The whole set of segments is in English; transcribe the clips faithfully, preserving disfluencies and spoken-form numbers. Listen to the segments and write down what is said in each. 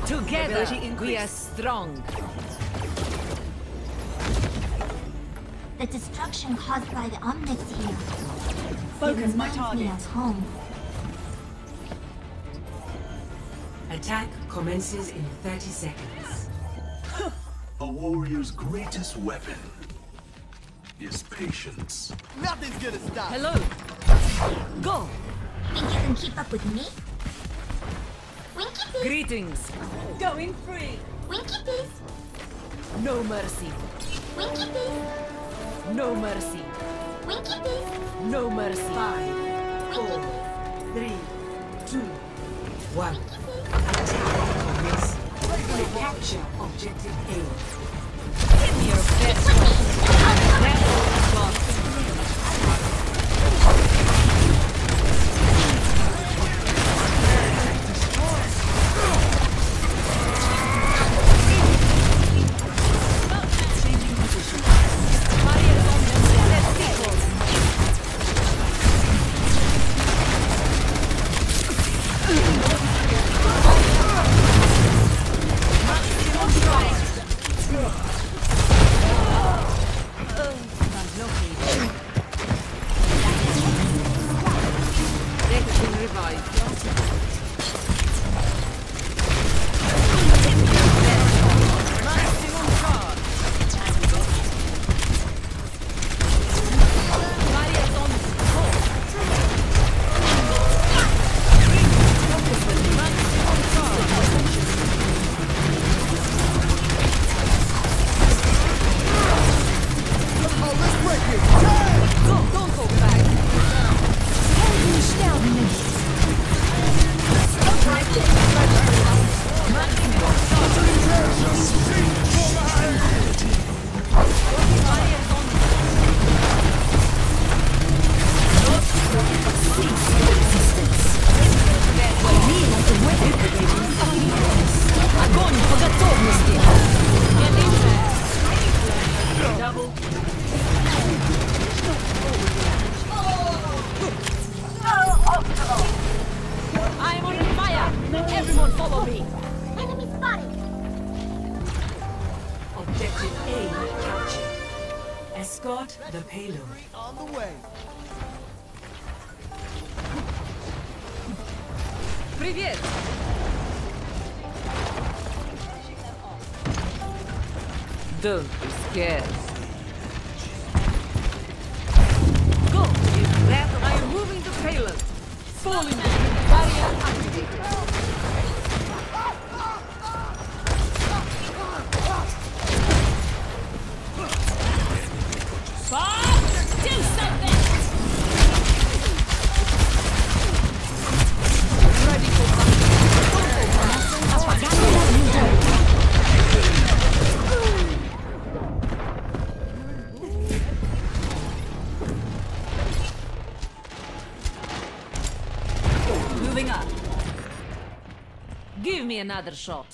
Together, we are strong. The destruction caused by the Omnics here. Focus it my reminds target. me of home. Attack commences in thirty seconds. A warrior's greatest weapon is patience. Nothing's gonna stop. Hello. Go. Think you can keep up with me? Winky face! Greetings. Going free. Winky face! No mercy. Winky face! No mercy. Winky face! No mercy. Five, Winky four, face! three, two, one. Winky face! Attack commence. Capture objective A. Give me your best shot. That's all. I'm on fire! Everyone follow me! Enemy spotted! Objective A captured. Escort the payload. On the way. Привет! Don't be scared. Go! With that, I am moving the payload. Falling. Barrier activated. Bob! Do something! Ready for moving up. Give me another shot.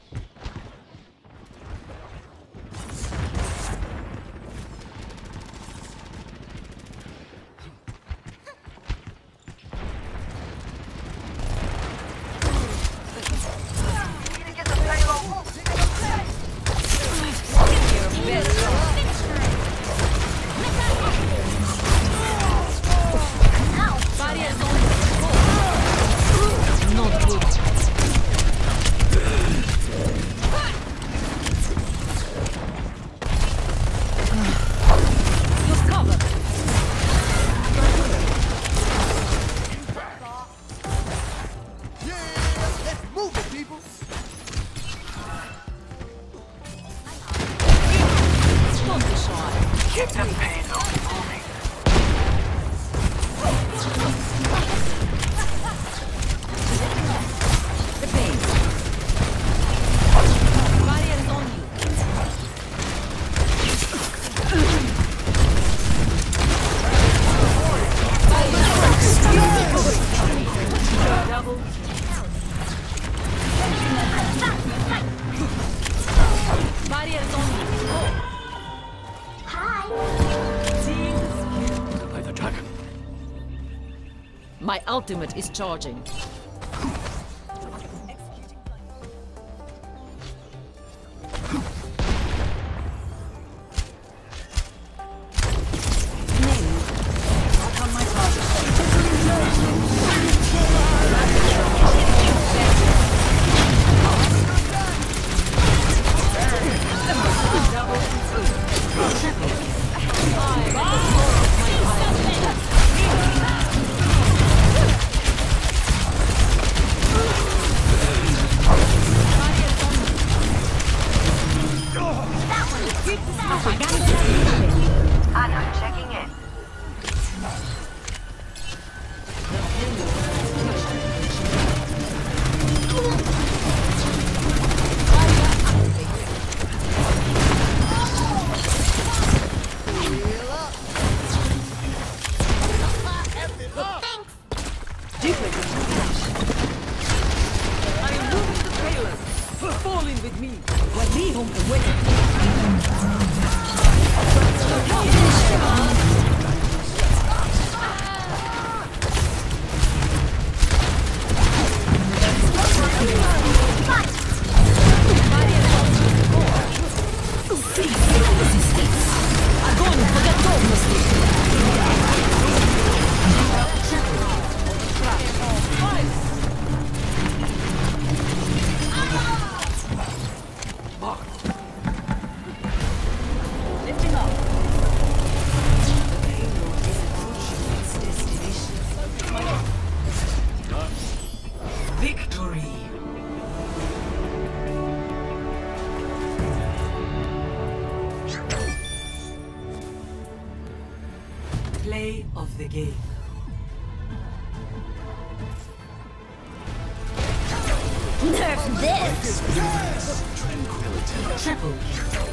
Not good. You're covered. Yeah, let's move it, people. Don't be shy. Get the payload moving. The base. Barrier is on you. Double. Barrier is on you. Hi! By the dragon. My ultimate is charging. with me. When me home away. Lifting up. Payload is approaching its destination. Victory! Play of the game. Nerf this! Tranquility. Triple kill.